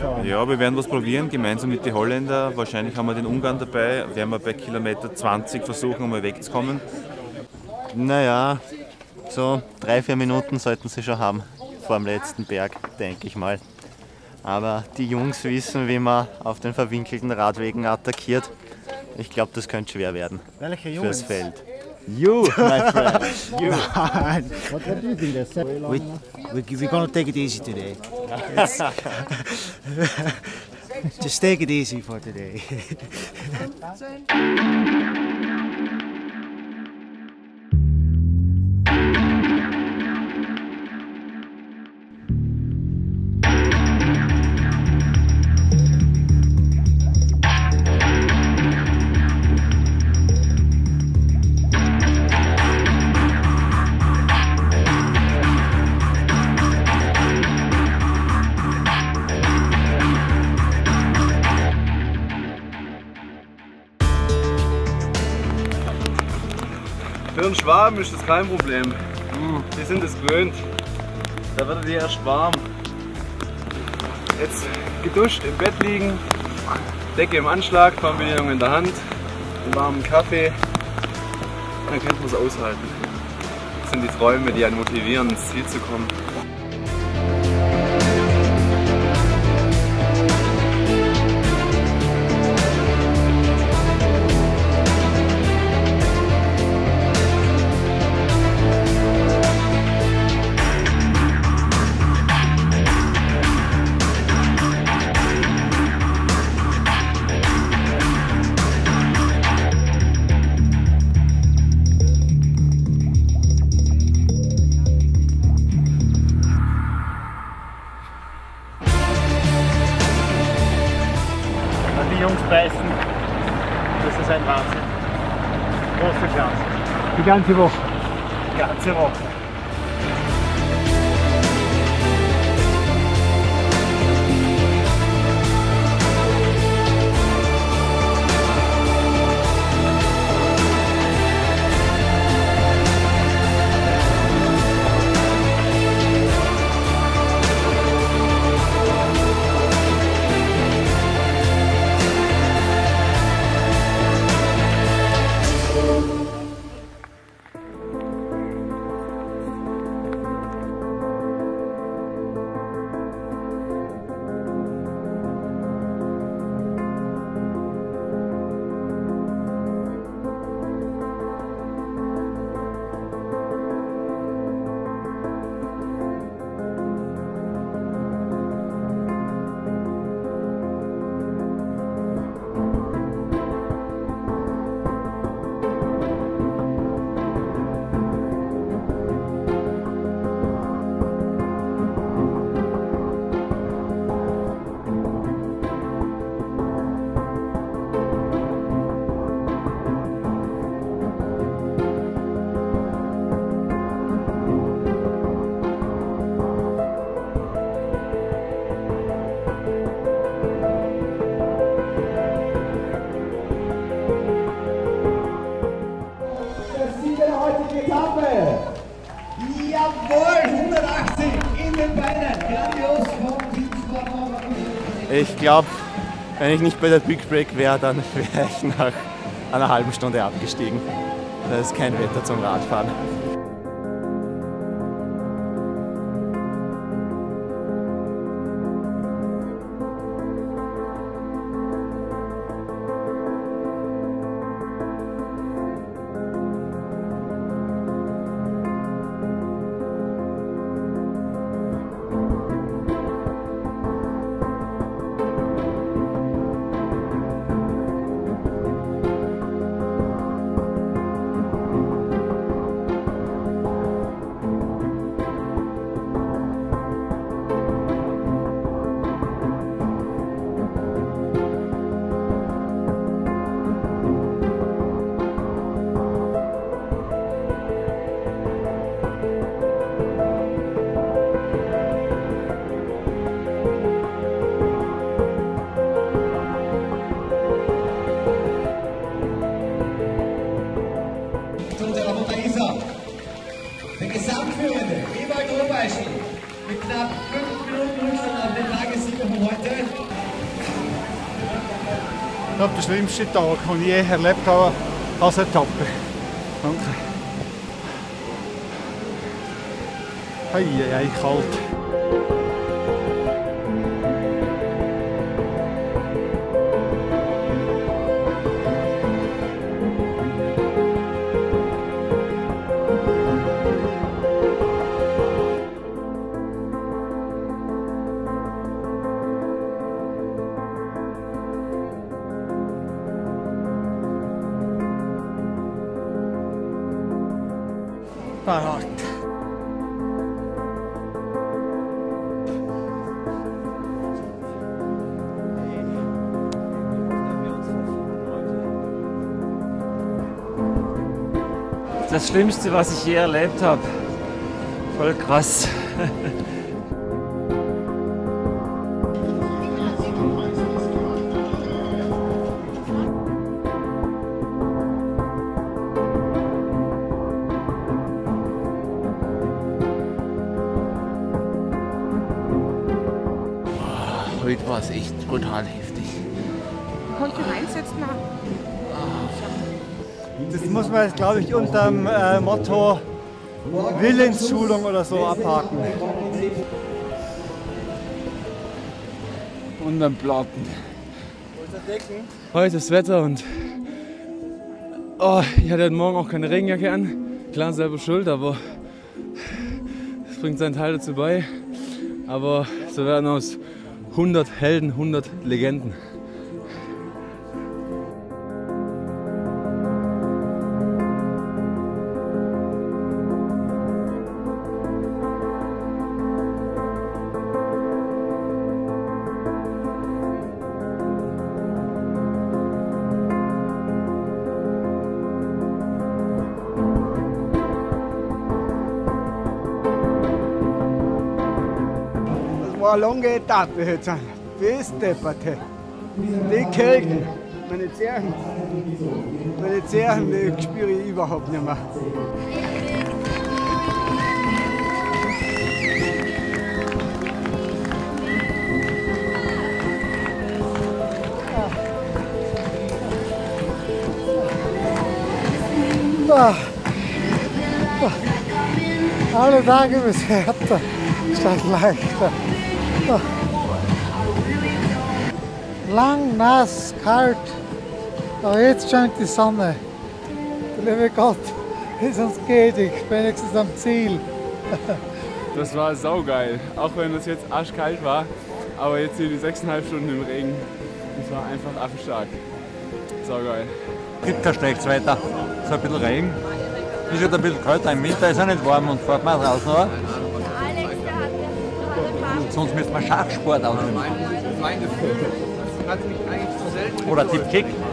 Ja, wir werden was probieren, gemeinsam mit den Holländern. Wahrscheinlich haben wir den Ungarn dabei. Werden wir bei Kilometer 20 versuchen, einmal wegzukommen. Naja, so 3-4 Minuten sollten sie schon haben vor dem letzten Berg, denke ich mal. Aber die Jungs wissen, wie man auf den verwinkelten Radwegen attackiert. Ich glaube, das könnte schwer werden. Welche Jungs? Fürs Feld. You, my friend. You. What do you think? We're gonna take it easy today. Just take it easy for today. Für einen Schwaben ist das kein Problem. Die sind es gewöhnt. Da wird die erst warm. Jetzt geduscht im Bett liegen, Decke im Anschlag, Fernbedienung in der Hand, einen warmen Kaffee. Und dann könnte man es aushalten. Das sind die Träume, die einen motivieren, ins Ziel zu kommen. Die Jungs beißen, das ist ein Wahnsinn. Große Klasse. Die ganze Woche? Die ganze Woche. Jawohl, 180 in den Beinen, grandios vom Team Sportnova. Ich glaube, wenn ich nicht bei der Big Break wäre, dann wäre ich nach einer halben Stunde abgestiegen. Das ist kein Wetter zum Radfahren. Der Gesamtführende, Ewald Oberschl, mit knapp 5 Minuten Rückstand auf den Tagessieger von heute. Ich glaube, der schlimmste Tag, den ich je erlebt habe, als Etappe. Danke. Ei, kalt. Verrückt. Das Schlimmste, was ich je erlebt habe. Voll krass. Heute war es echt brutal heftig. Kannst du reinsetzen? Das muss man jetzt, glaube ich, unter dem Motto Willensschulung oder so abhaken. Unterm Platten. Heute das Wetter und ich hatte heute Morgen auch keine Regenjacke an. Klar, selber schuld, aber es bringt seinen Teil dazu bei. Aber so werden aus 100 Helden 100 Legenden. War eine lange Etappe jetzt. Bis depperte. Die Kälte, meine Zehen, die spüre ich überhaupt nicht mehr. Alle Tage bis härter, statt leichter. Lang, nass, kalt, aber jetzt scheint die Sonne. Der liebe Gott ist uns gnädig, wenigstens am Ziel. Das war saugeil, auch wenn es jetzt arschkalt war, aber jetzt hier die 6,5 Stunden im Regen, das war einfach affenstark. Saugeil. Gibt kein schlechtes Wetter, so ein bisschen Regen. Ist halt ein bisschen kälter, im Winter ist er nicht warm und fährt man draußen, oder? Sonst müsste man Schachsport ausüben. Oder Tippkick.